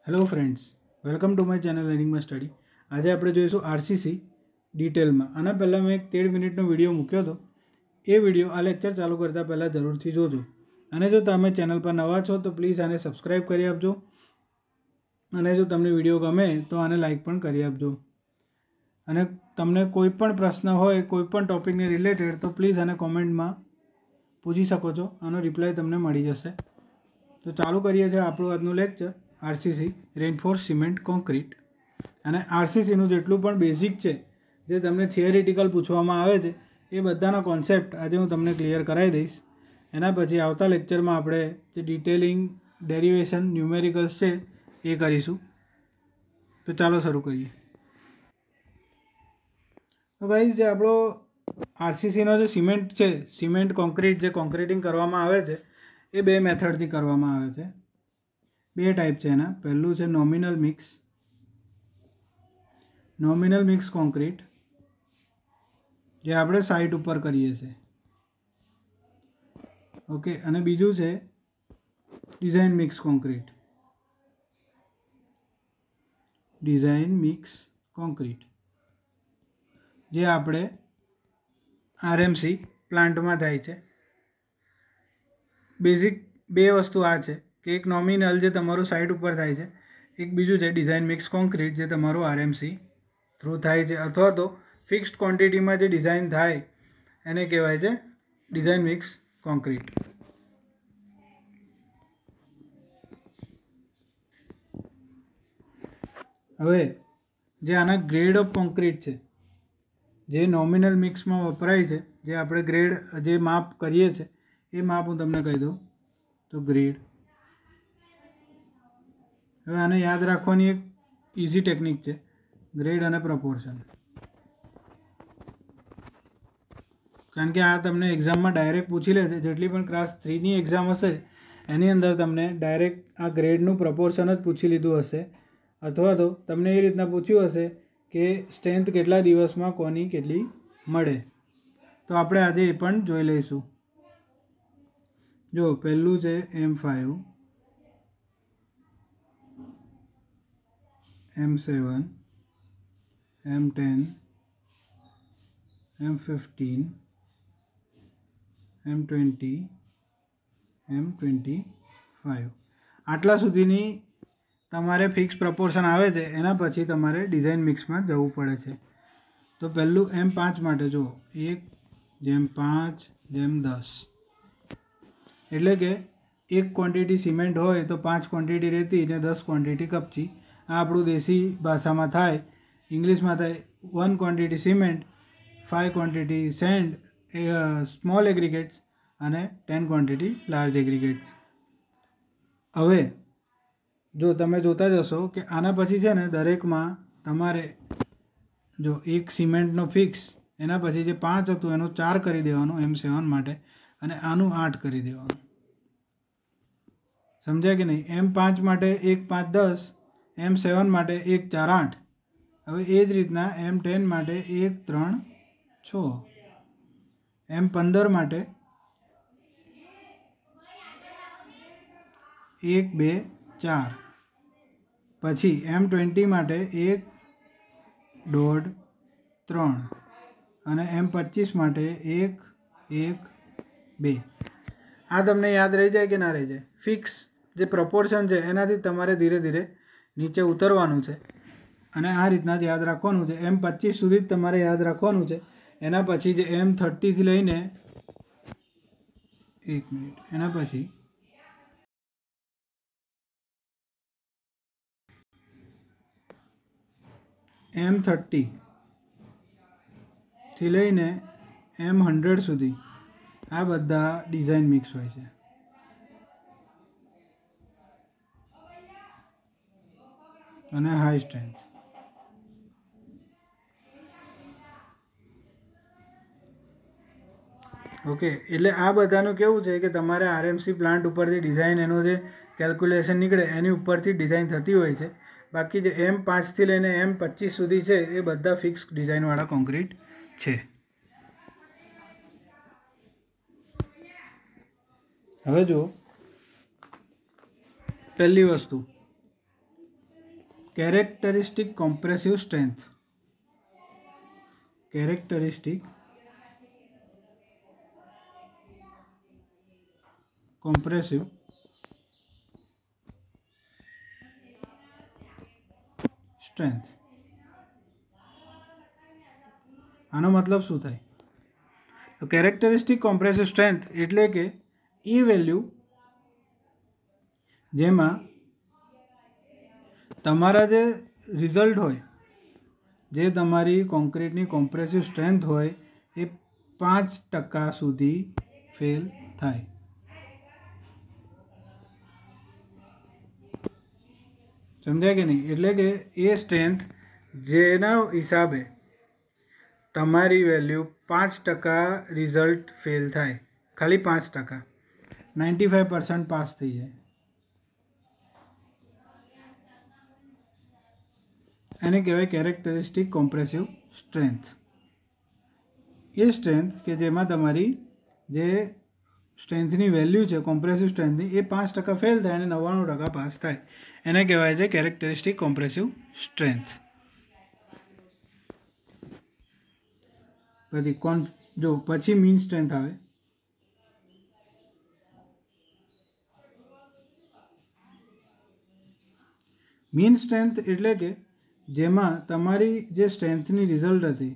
Hello friends, welcome to my channel લર્નિંગમાં study. આજે આપણે જોઈશું આરસીસી ડિટેલમાં. આના પહેલાં મેં એક 13 મિનિટનો વિડીયો મૂક્યો હતો. એ વિડીયો આ લેક્ચર ચાલુ કરતાં પહેલાં જરૂરથી જોજો. અને જો તમે ચેનલ પર નવા છો તો પ્લીઝ આને સબસ્ક્રાઈબ કરી આપજો. અને જો તમને વિડીયો ગમે તો આને લાઈક પણ કરી આપજો. અને તમને કોઈ પણ પ્રશ્ન હોય કોઈ પણ ટૉપિકને રિલેટેડ તો પ્લીઝ આને કોમેન્ટમાં પૂછી શકો છો. આનો રિપ્લાય તમને મળી જશે. તો ચાલુ કરીએ છીએ આપણું આજનું lecture. RCC reinforce cement concrete. અને આરસીસીનું જેટલું પણ બેઝિક છે, જે તમને થિયરિટિકલ પૂછવામાં આવે છે, એ બધાના કોન્સેપ્ટ આજે હું તમને ક્લિયર કરાવી દઈશ. એના પછી આવતા લેક્ચરમાં આપણે જે ડિટેલિંગ, ડેરિવેશન, ન્યુમેરિકલ્સ છે એ કરીશું. તો ચાલો શરૂ કરીએ. તો ગાઈઝ, જે આપણો આરસીસીનો જે સિમેન્ટ છે, સિમેન્ટ કોન્ક્રીટ જે કોન્ક્રીટિંગ કરવામાં આવે છે, એ બે મેથડથી કરવામાં આવે છે. બે ટાઈપ છે એના. પહેલું છે નોમિનલ મિક્સ કોન્ક્રીટ, જે આપણે સાઇટ ઉપર કરીએ છીએ. ઓકે. અને બીજું છે ડિઝાઇન મિક્સ કોન્ક્રીટ, જે આપણે આરએમસી પ્લાન્ટમાં થાય છે. બેઝિક બે વસ્તુ આ છે કે એક નોમિનલ જે તમારું સાઇટ ઉપર થાય છે, એક બીજું છે ડિઝાઇન મિક્સ કોન્ક્રીટ જે તમારું આરએમસી થ્રુ થાય છે, અથવા તો ફિક્સ્ડ ક્વોન્ટિટીમાં જે ડિઝાઇન થાય એને કહેવાય છે ડિઝાઇન મિક્સ કોન્ક્રીટ. હવે જે આના ગ્રેડ ઓફ કોન્ક્રીટ છે, જે નોમિનલ મિક્સમાં વપરાય છે, જે આપણે ગ્રેડ જે માપ કરીએ છીએ એ માપ હું તમને કહી દઉં. તો ગ્રેડ. હવે આને યાદ રાખવાની એક ઇઝી ટેકનિક છે, ગ્રેડ અને પ્રપોર્શન. કારણ કે આ તમને એક્ઝામમાં ડાયરેક્ટ પૂછી લે છે. જેટલી પણ ક્લાસ 3ની એક્ઝામ હશે એની અંદર તમને ડાયરેક્ટ આ ગ્રેડનું પ્રપોર્શન જ પૂછી લીધું હશે, અથવા તો તમને એ રીતના પૂછ્યું હશે કે સ્ટ્રેન્થ કેટલા દિવસમાં કોની કેટલી મળે. તો આપણે આજે એ પણ જોઈ લઈશું. જો પહેલું છે M5, M7, M10, M15, M20, M25. આટલા સુધીની તમારે ફિક્સ પ્રપોર્શન આવે છે. એના પછી તમારે ડિઝાઇન મિક્સમાં જવું પડે છે. તો પહેલું M5 માટે જુઓ, 1:5:10. એટલે કે એક ક્વોન્ટિટી સિમેન્ટ હોય તો 5 ક્વોન્ટિટી રેતી ને 10 ક્વોન્ટિટી કપચી. આ આપણું દેશી ભાષામાં થાય. ઇંગ્લિશમાં થાય 1 quantity cement, 5 quantity sand small aggregates અને 10 ક્વોન્ટિટી લાર્જ એગ્રીગેટ્સ. હવે જો તમે જોતા જશો કે આના પછી છે ને દરેકમાં તમારે જો એક સિમેન્ટનો ફિક્સ, એના પછી જે 5 હતું એનું 4 કરી દેવાનું M7 માટે, અને આનું 8 કરી દેવાનું. સમજ્યા કે નહીં? M5 માટે 1:5:10, M7 માટે 1:4:8. હવે એ જ રીતના M10 માટે 1:3:6, M15 માટે 1:2:4, પછી M20 માટે 1:1:3 અને M25 માટે 1:1:2. આ તમને યાદ રહી જાય કે ના રહી જાય? ફિક્સ જે પ્રપોર્શન છે એનાથી તમારે ધીરે ધીરે નીચે ઉતરવાનું છે, અને આ રીતના જ યાદ રાખવાનું છે. M25 સુધી જ તમારે યાદ રાખવાનું છે. એના પછી જે M30થી લઈને 1 મિનિટ, એના પછી M30થી લઈને M100 સુધી આ બધા ડિઝાઇન મિક્સ હોય છે. અને હાઈ સ્ટ્રેન્થ. ઓકે. એટલે આ બધાનું કેવું છે કે તમારે આરએમસી પ્લાન્ટ ઉપરથી ડિઝાઇન, એનો જે કેલ્ક્યુલેશન નીકળે એની ઉપરથી ડિઝાઇન થતી હોય છે. બાકી જે M5થી લઈને M25 સુધી છે એ બધા ફિક્સ ડિઝાઇનવાળા કોન્ક્રીટ છે. હવે જુઓ, પહેલી વસ્તુ characteristic compressive strength. Characteristic compressive strength. આનો મતલબ શું થાય? તો કેરેક્ટરિસ્ટિક કોમ્પ્રેસિવ સ્ટ્રેન્થ એટલે કે એ વેલ્યુ જેમાં તમારા જે રિઝલ્ટ હોય, જે તમારી કોન્ક્રીટની કોમ્પ્રેસિવ સ્ટ્રેન્થ હોય એ 5% સુધી ફેલ થાય. સમજાય કે નહીં? એટલે કે એ સ્ટ્રેન્થ જેના હિસાબે તમારી વેલ્યુ 5% રિઝલ્ટ ફેલ થાય, ખાલી 5%, 95% પાસ થઈ જાય, એને કહેવાય કેરેક્ટરિસ્ટિક કોમ્પ્રેસિવ સ્ટ્રેન્થ. એ સ્ટ્રેન્થ કે જેમાં તમારી જે સ્ટ્રેન્થની વેલ્યુ છે કોમ્પ્રેસિવ સ્ટ્રેન્થની એ 5% ફેલ થાય અને 99% પાસ થાય, એને કહેવાય છે કેરેક્ટરિસ્ટિક કોમ્પ્રેસિવ સ્ટ્રેન્થ. પછી મીન સ્ટ્રેન્થ આવે. મીન સ્ટ્રેન્થ એટલે કે જેમાં તમારી જે સ્ટ્રેન્થની રિઝલ્ટ હતી,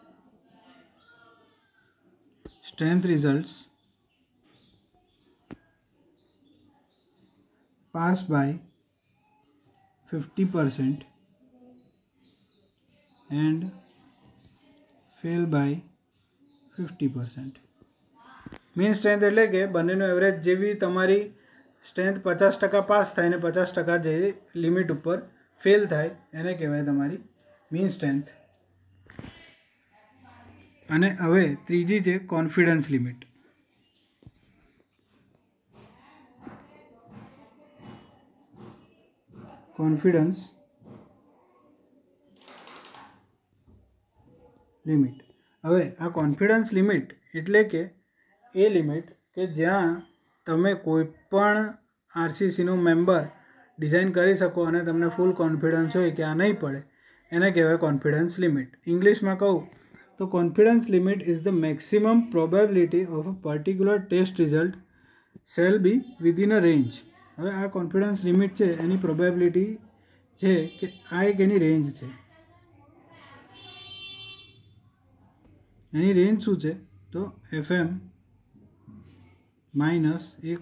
strength results pass by 50% and fail by 50%. Mean strength એટલે કે બંનેનો એવરેજ જેવી તમારી સ્ટ્રેન્થ 50% પાસ થાય ને 50% જે લિમિટ ઉપર ફેલ થાય એને કહેવાય તમારી મીન સ્ટ્રેન્થ. અને હવે ત્રીજી છે કોન્ફિડન્સ લિમિટ. Confidence limit. હવે આ કોન્ફિડન્સ લિમિટ એટલે કે એ લિમિટ કે જ્યાં તમે કોઈ પણ આરસીસીનો મેમ્બર ડિઝાઇન કરી શકો અને તમને ફૂલ કોન્ફિડન્સ હોય કે આ નહીં પડે, એને કહેવાય કોન્ફિડન્સ લિમિટ. ઇંગ્લિશમાં કહું તો confidence limit is the maximum probability of a particular test result shall be within a range. હવે આ કોન્ફિડન્સ લિમિટ છે એની પ્રોબેબિલિટી છે કે આ એક એની રેન્જ છે. એની રેન્જ શું છે? તો FM minus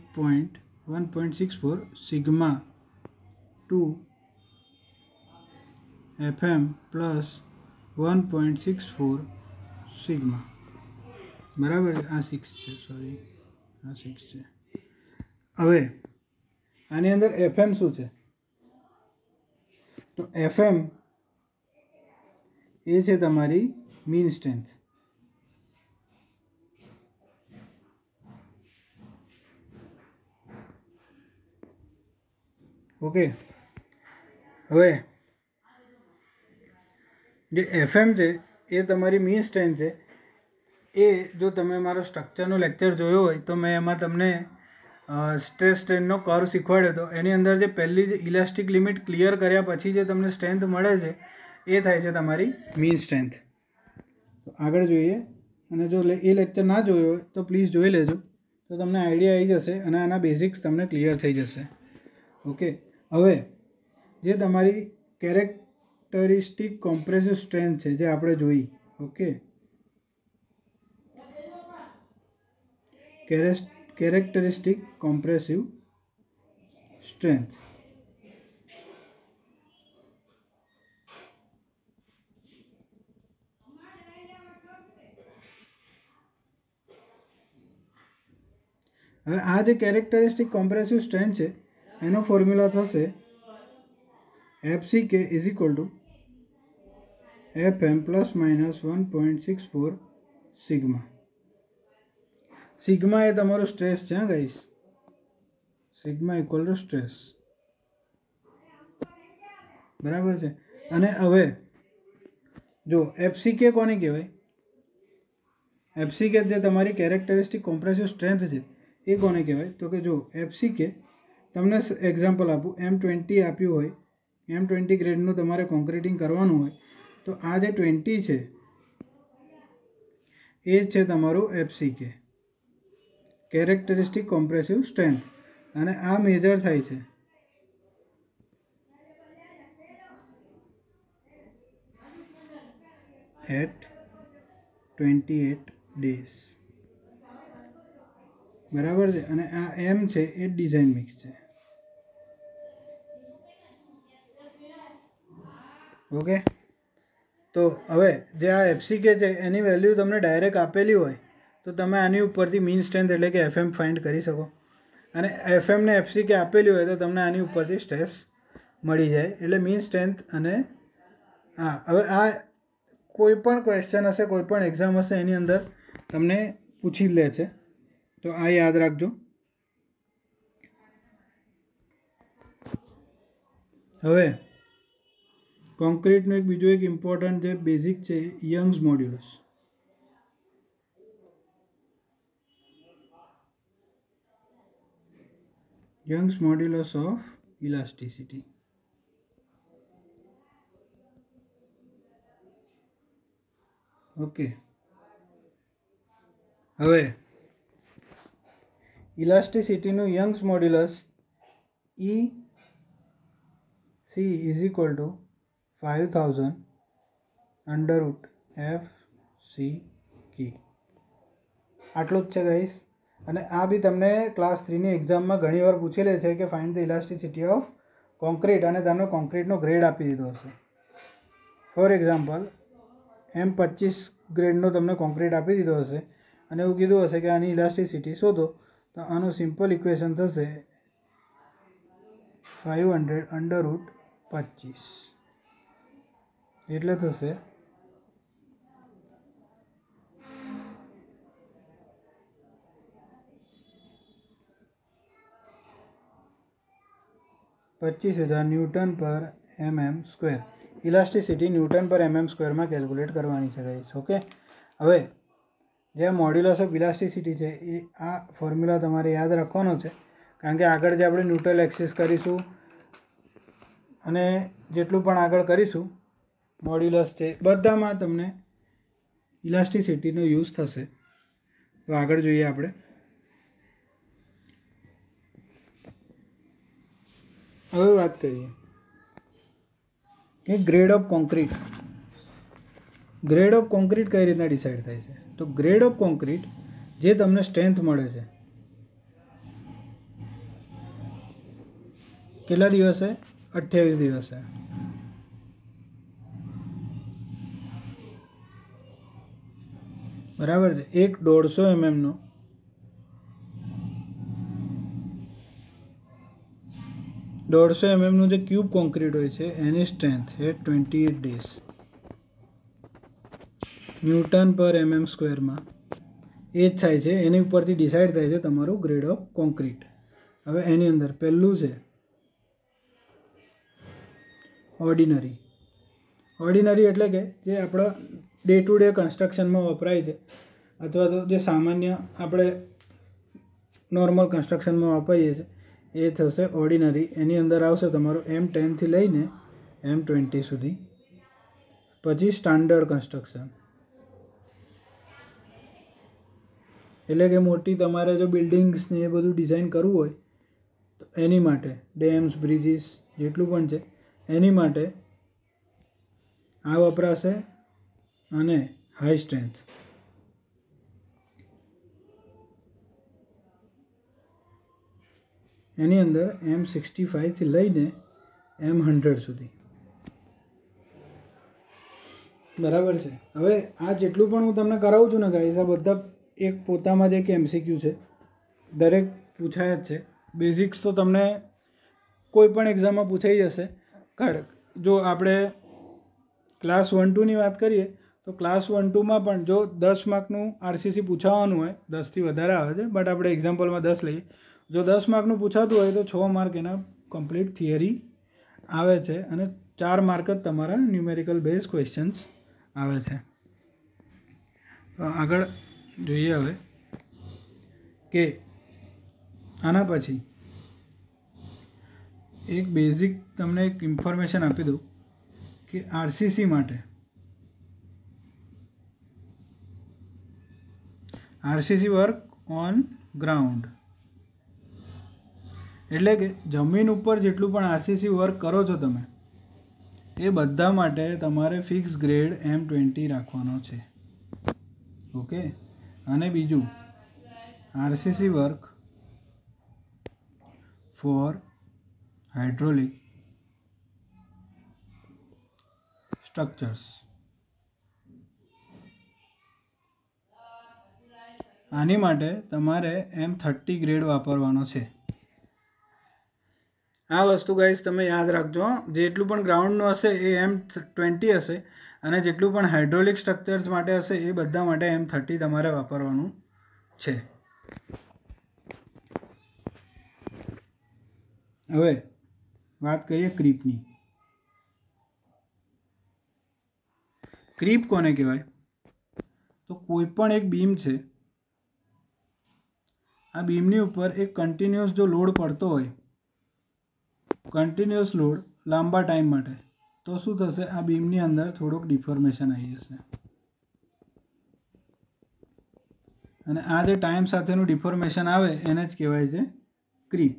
1.64 sigma to FM plus 1.64 sigma. બરાબર છે? આ 6 છે, સોરી આ 6 છે. હવે આની અંદર FM શું છે? તો FM એ છે તમારી મીન સ્ટ્રેન્થ. ઓકે. હવે જે FM છે એ તમારી મીન સ્ટ્રેન્થ છે. એ જો તમે મારો સ્ટ્રક્ચરનો લેક્ચર જોયો હોય તો મેં એમાં તમને સ્ટ્રેસ સ્ટ્રેનનો કર્વ શીખવાડ્યો હતો. એની અંદર જે પહેલી જે ઇલાસ્ટિક લિમિટ ક્લિયર કર્યા પછી જે તમને સ્ટ્રેન્થ મળે છે એ થાય છે તમારી મીન સ્ટ્રેન્થ. તો આગળ જોઈએ, અને જો એ લેક્ચર ના જોયો હોય તો પ્લીઝ જોઈ લેજો, તો તમને આઈડિયા આવી જશે અને આના બેઝિક્સ તમને ક્લિયર થઈ જશે. ઓકે. હવે જે તમારી કેરેક્ટરિસ્ટિક કોમ્પ્રેસિવ સ્ટ્રેન્થ છે જે આપણે જોઈ, ઓકે, કેરેક્ટરિસ્ટિક કોમ્પ્રેસિવ સ્ટ્રેન્થ. હવે આ જે કેરેક્ટરિસ્ટિક કોમ્પ્રેસિવ સ્ટ્રેન્થ છે એનો ફોર્મ્યુલા થશે FCK is equal to FM plus minus 1.64 sigma. Sigma એ તમારો સ્ટ્રેસ છે, હા guys. Sigma equal to stress. બરાબર છે? અને હવે જો FCK કોને કહેવાય? FCK જે તમારી કેરેક્ટરિસ્ટિક કોમ્પ્રેસિવ સ્ટ્રેન્થ છે એ કોને કહેવાય? તો કે જો FCK તમને એક્ઝામ્પલ આપું, M20 આપ્યું હોય M20 ગ્રેડનું તમારે કોન્ક્રીટિંગ કરવાનું હોય તો આ જે 20 છે એ છે તમારું FCK, કેરેક્ટરિસ્ટિક કોમ્પ્રેસિવ સ્ટ્રેન્થ, અને આ મેજર થાય છે એટ 28 days, બરાબર છે. અને આ M છે એ ડિઝાઇન મિક્સ છે. ઓકે, તો હવે જે આ FCK છે એની વેલ્યુ તમને ડાયરેક્ટ આપેલી હોય તો તમે આની ઉપરથી મીન સ્ટ્રેન્થ એટલે કે FM ફાઇન્ડ કરી શકો, અને FM ને FCK આપેલી હોય તો તમને આની ઉપરથી સ્ટ્રેસ મળી જાય. એટલે મીન સ્ટ્રેન્થ અને હા, હવે આ કોઈ પણ ક્વેશ્ચન હશે, કોઈ પણ એક્ઝામ હશે એની અંદર તમને પૂછી જ લે છે, તો આ યાદ રાખજો. હવે કોન્ક્રીટનું એક બીજું એક ઇમ્પોર્ટન્ટ જે બેઝિક છે Young's modulus. Young's modulus of elasticity. Okay, હવે ઇલાસ્ટિસિટીનું Young's modulus EC is equal to 5000 under root FCK. આટલું જ છે ગાઈસ. અને આ બી તમને ક્લાસ 3ની એક્ઝામમાં ઘણીવાર પૂછી લે છે કે find the elasticity of concrete, અને તમને કોન્ક્રીટનો ગ્રેડ આપી દીધો હશે. ફોર એક્ઝામ્પલ M25 ગ્રેડનો તમને કોન્ક્રીટ આપી દીધો હશે અને એવું કીધું હશે કે આની ઇલાસ્ટિસિટી શોધો, તો આનું સિમ્પલ ઇક્વેશન થશે 500 અંડર રૂટ 25, એટલે થશે 25,000 newton per mm square. Elasticity newton per mm સ્ક્વેરમાં કેલ્ક્યુલેટ કરવાની છે ગાઈસ. ઓકે, હવે જે મોડ્યુલસ ઓફ ઇલાસ્ટિસિટી છે એ આ ફોર્મ્યુલા તમારે યાદ રાખવાનો છે, કારણ કે આગળ જે આપણે ન્યુટ્રલ એક્સિસ કરીશું અને જેટલું પણ આગળ કરીશું મોડ્યુલસ છે બધામાં તમને ઇલાસ્ટિસિટીનો યુઝ થશે. તો આગળ જોઈએ આપણે. હવે વાત કરીએ કે grade of concrete. Grade of concrete કઈ રીતના ડિસાઇડ થાય છે? તો ગ્રેડ ઓફ કોન્ક્રીટ જે તમને સ્ટ્રેન્થ મળે છે કેટલા દિવસે? 28 દિવસે. બરાબર છે. એક 150 mm નો 150 mm નું જે ક્યુબ કોન્ક્રીટ હોય છે એની સ્ટ્રેન્થ એ 28 ડેઝ ન્યૂટન પર mm સ્ક્વેરમાં એ જ થાય છે. એની ઉપરથી ડિસાઇડ થાય છે તમારું ગ્રેડ ઓફ કોન્ક્રીટ. હવે એની અંદર પહેલું છે ઓર્ડિનરી. ઓર્ડિનરી એટલે કે જે આપણા ડે ટુ ડે કન્સ્ટ્રક્શનમાં વપરાય છે, અથવા તો જે સામાન્ય આપણે નોર્મલ કન્સ્ટ્રક્શનમાં વાપરીએ છીએ એ થશે ઓર્ડિનરી. એની અંદર આવશે તમારું M10 થી લઈને M20 સુધી. પછી સ્ટાન્ડર્ડ કન્સ્ટ્રક્શન એટલે કે મોટી તમારે જો બિલ્ડિંગ્સને એ બધું ડિઝાઇન કરવું હોય તો એની માટે ડેમ્સ, બ્રિજીસ જેટલું પણ છે એની માટે આ વપરાશે, અને હાઈ સ્ટ્રેન્થ. એની અંદર M65 થી લઈને M100 સુધી. બરાબર છે. હવે આ જેટલું પણ હું તમને કરાવું છું ને ગાઈસ, આ બધા એક પોતામાં જ એક MCQ છે, દરેક પૂછાય જ છે. બેઝિક્સ તો તમને કોઈ પણ એક્ઝામમાં પૂછાઈ જશે. જો આપણે ક્લાસ 1-2ની વાત કરીએ તો ક્લાસ 1-2માં પણ જો 10 માર્કનું RCC પૂછાવાનું હોય, 10થી વધારે આવે છે બટ આપણે એક્ઝામ્પલમાં 10 લઈએ, જો 10 માર્કનું પૂછાતું હોય તો 6 માર્ક એના કમ્પ્લીટ થિયરી આવે છે અને 4 માર્ક જ તમારા ન્યુમેરિકલ બેઝ ક્વેશ્ચન્સ આવે છે. આગળ જોઈએ હવે કે આના પછી એક બેઝિક તમને એક ઇન્ફોર્મેશન આપી દઉં કે આરસીસી માટે આરસીસી વર્ક ઓન ગ્રાઉન્ડ એટલે કે જમીન ઉપર જેટલું પણ આરસીસી વર્ક કરો છો તમે એ બધા માટે તમારે ફિક્સ ગ્રેડ M20 રાખવાનો છે. ઓકે. અને બીજું RCC work for hydraulic structures, આની માટે તમારે M30 ગ્રેડ વાપરવાનો છે. આ વસ્તુ ગાઈસ તમે યાદ રાખજો. જેટલું પણ ગ્રાઉન્ડનું હશે એ M20 હશે અને જેટલું પણ હાઇડ્રોલિક સ્ટ્રક્ચર્સ માટે હશે એ બધા માટે M30 તમારે વાપરવાનું છે. હવે વાત કરીએ ક્રીપની. ક્રીપ કોને કહેવાય? તો કોઈ પણ એક બીમ છે, આ બીમની ઉપર એક કન્ટિન્યુઅસ જો લોડ પડતો હોય, કન્ટિન્યુઅસ લોડ લાંબા ટાઈમ માટે, તો શું થશે? આ બીમની અંદર થોડુંક ડિફોર્મેશન આવી જશે અને આ જે ટાઈમ સાથેનું ડિફોર્મેશન આવે એને જ કહેવાય છે ક્રીપ.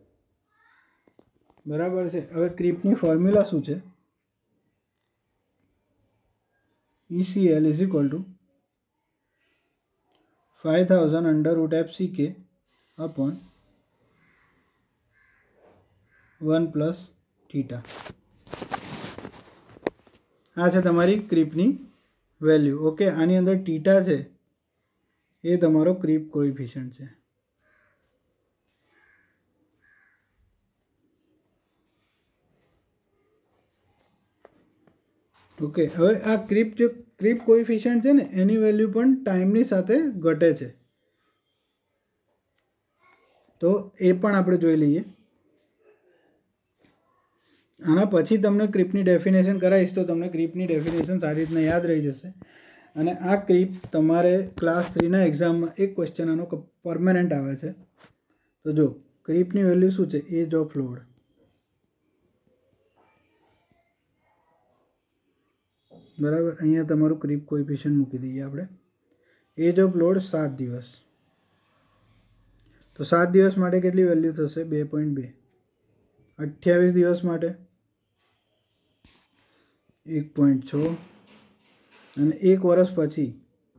બરાબર છે. હવે ક્રીપની ફોર્મ્યુલા શું છે? ECL is equal to 5000 under root FCK upon 1 plus theta. આ છે તમારી ક્રીપની વેલ્યુ. ઓકે. આની અંદર થીટા છે એ તમારો ક્રીપ કોએફિશિયન્ટ છે. ઓકે. હવે આ ક્રીપ કોએફિશિયન્ટ છે ને એની વેલ્યુ પણ ટાઈમની સાથે ઘટે છે, તો એ પણ આપણે જોઈ લઈએ. આના પછી તમને ક્રીપની ડેફિનેશન કરાવીશ તો તમને ક્રીપની ડેફિનેશન સારી રીતના યાદ રહી જશે. અને આ ક્રીપ તમારે ક્લાસ 3ના એક્ઝામમાં એક ક્વેશ્ચન આનો પરમેનન્ટ આવે છે. તો જો ક્રીપની વેલ્યુ શું છે? Age of load. બરાબર. અહીંયા તમારું ક્રીપ કોએફિશિયન્ટ મૂકી દઈએ આપણે. એજ ઓફ લોડ 7 દિવસ. તો 7 દિવસ માટે કેટલી વેલ્યુ થશે? 2.2. 28 દિવસ માટે 1.6 અને 1 વર્ષ પછી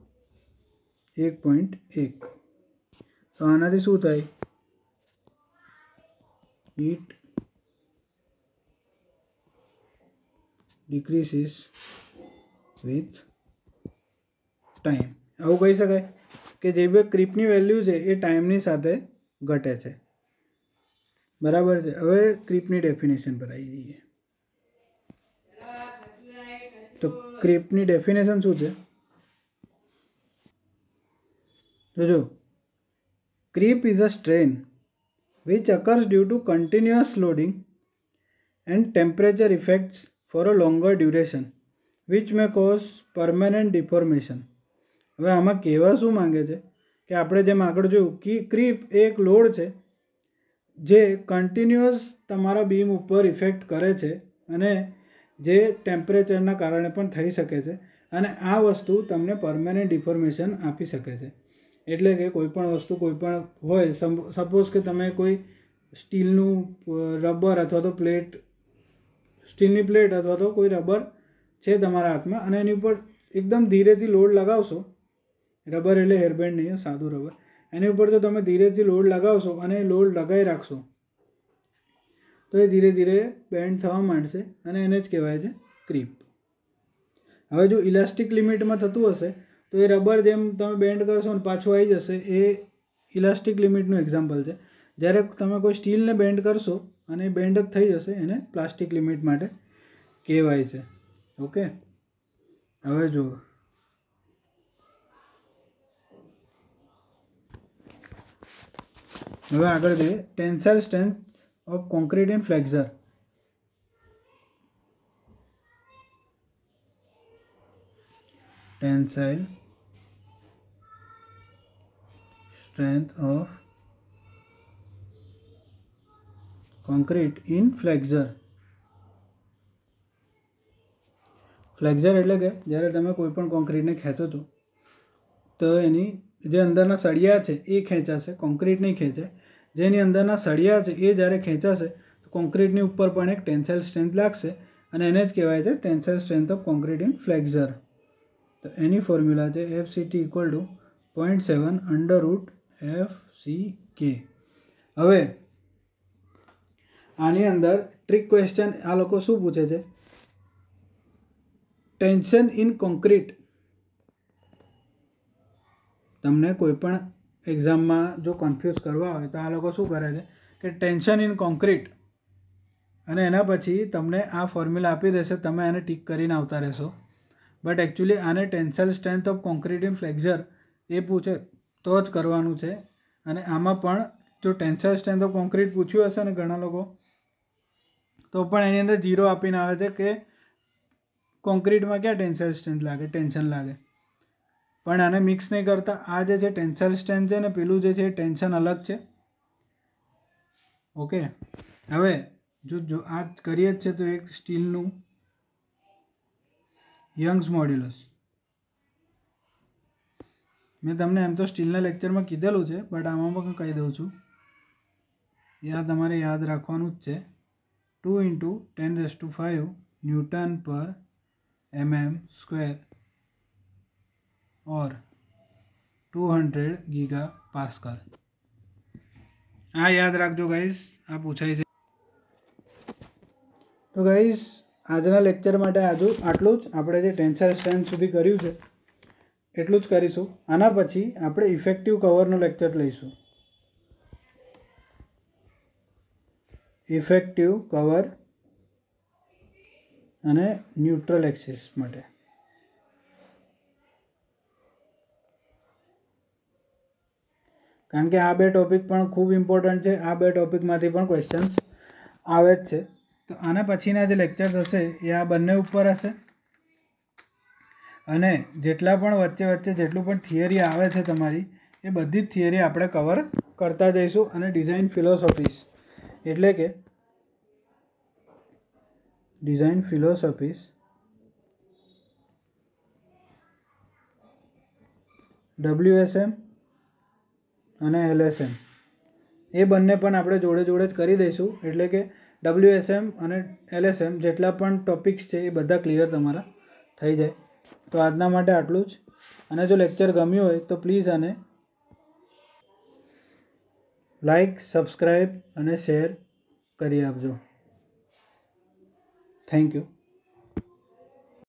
1.1. તો આનાથી શું થાય? Heat decreases with time. આવું કહી શકાય કે જે બી ક્રીપની વેલ્યુ છે એ ટાઈમની સાથે ઘટે છે. બરાબર છે. હવે ક્રીપની ડેફિનેશન પર આવી જઈએ. તો ક્રીપની ડેફિનેશન શું છે? તો જો creep is a strain which occurs due to continuous loading and temperature effects for a longer duration which may cause permanent deformation. હવે આમાં કહેવા શું માંગે છે કે આપણે જેમ આગળ જોયું કે ક્રીપ એ એક લોડ છે જે કન્ટિન્યુઅસ તમારા બીમ ઉપર ઇફેક્ટ કરે છે અને જે ટેમ્પરેચરના કારણે પણ થઈ શકે છે અને આ વસ્તુ તમને પરમેનન્ટ ડિફોર્મેશન આપી શકે છે. એટલે કે કોઈ પણ વસ્તુ કોઈ પણ હોય, સપોઝ કે તમે કોઈ સ્ટીલનું રબર અથવા તો સ્ટીલની પ્લેટ અથવા તો કોઈ રબર છે તમારા હાથમાં અને એની ઉપર એકદમ ધીરેથી લોડ લગાવશો, રબર એટલે હેરબેન્ડ નહીં, સાદું રબર, એની ઉપર જો તમે ધીરેથી લોડ લગાવશો અને લોડ લગાવી રાખશો તો એ ધીરે ધીરે બેન્ડ થવા માંડશે અને એને જ કહેવાય છે ક્રીપ. હવે જો ઇલાસ્ટિક લિમિટમાં થતું હશે તો એ રબર જેમ તમે બેન્ડ કરશો ને પાછું આવી જશે, એ ઇલાસ્ટિક લિમિટનું એક્ઝામ્પલ છે. જ્યારે તમે કોઈ સ્ટીલને બેન્ડ કરશો અને એ બેન્ડ જ થઈ જશે, એને પ્લાસ્ટિક લિમિટ માટે કહેવાય છે. ઓકે. હવે જુઓ હવે આગળ જોઈએ tensile strength of concrete in flexure. Tensile strength of concrete in flexure. Flexure એટલે કે જ્યારે તમે કોઈ પણ કોન્ક્રીટને ખેંચો છો તો એની જે અંદરના સળિયા છે એ ખેંચાશે, કોન્ક્રીટ નહીં ખેંચાય. જેની અંદરના સળિયા છે એ જ્યારે ખેંચાશે તો કોન્ક્રીટની ઉપર પણ એક ટેન્સાઇલ સ્ટ્રેન્થ લાગશે અને એને જ કહેવાય છે tensile strength of concrete in flexure. તો એની ફોર્મ્યુલા છે FCT = 0.7 √FCK. હવે આની અંદર ટ્રિક ક્વેશ્ચન આ લોકો શું પૂછે છે, ટેન્શન ઇન કોન્ક્રીટ. તમને કોઈ પણ એક્ઝામમાં જો કન્ફ્યુઝ કરવા હોય તો આ લોકો શું કરે છે કે ટેન્શન ઇન કોન્ક્રીટ અને એના પછી તમને આ ફોર્મ્યુલા આપી દેશે, તમે આને ટીક કરીને આવતા રહેશો. બટ એકચ્યુઅલી આને tensile strength of concrete in flexure એ પૂછે તો જ કરવાનું છે. અને આમાં પણ જો ટેન્સાઇલ સ્ટ્રેન્થ ઓફ કોન્ક્રીટ પૂછ્યું હશે ને ઘણા લોકો તો પણ એની અંદર 0 આપીને આવે છે કે કોન્ક્રીટમાં ક્યાં ટેન્સાઇલ સ્ટ્રેન્થ લાગે, ટેન્શન લાગે. પણ આને મિક્સ નહીં કરતા. આ જે છે ટેન્સાઇલ સ્ટ્રેન્થ છે ને પેલું જે છે એ ટેન્શન અલગ છે. ઓકે, હવે જો આ કરીએ જ છે તો એક સ્ટીલનું યંગ્સ મોડ્યુલસ. મેં તમને એમ તો સ્ટીલના લેક્ચરમાં કીધેલું છે બટ આમાં પણ કહી દઉં છું, તમારે યાદ રાખવાનું જ છે. 2 × 10⁵ Nm/mm² और 200 GPa. આ યાદ રાખજો ગાઈઝ, આ પૂછાય છે. તો ગાઈઝ આજના લેક્ચર માટે આટલું જ. આપણે જે ટેન્સાઇલ સ્ટ્રેન્થ સુધી કર્યું છે એટલું જ કરીશું. આના પછી આપણે ઇફેક્ટિવ કવરનું લેક્ચર લઈશું. ઇફેક્ટિવ કવર અને ન્યુટ્રલ એક્સિસ માટે. કારણ કે આ બે ટોપિક પણ ખૂબ ઇમ્પોર્ટન્ટ છે. આ બે ટોપિકમાંથી પણ ક્વેશ્ચન્સ આવે જ છે. તો આના પછીના જે લેક્ચર્સ હશે એ આ બંને ઉપર હશે. અને જેટલા પણ વચ્ચે જેટલું પણ થિયરી આવે છે તમારી એ બધી જ થિયરી આપણે કવર કરતા જઈશું. અને ડિઝાઇન ફિલોસોફીસ એટલે કે ડિઝાઇન ફિલોસોફીસ WSM અને LSM એ બંને પણ આપણે જોડે જ કરી દઈશું. એટલે કે WSM અને LSM જેટલા પણ ટોપિક્સ છે એ બધા ક્લિયર તમારા થઈ જાય. તો આજના માટે આટલું જ. અને જો લેક્ચર ગમ્યું હોય તો પ્લીઝ આને લાઈક, સબસ્ક્રાઈબ અને શેર કરી આપજો. Thank you.